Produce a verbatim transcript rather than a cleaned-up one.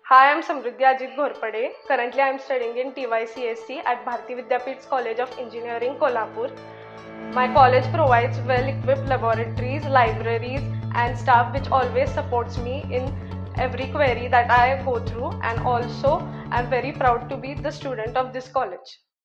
Hi, I'm Samriddhi Ajit Ghorpade. Currently, I'm studying in T Y C S C at Bharati Vidyapeeth College of Engineering, Kolhapur. My college provides well-equipped laboratories, libraries, and staff which always supports me in every query that I go through, and also I'm very proud to be the student of this college.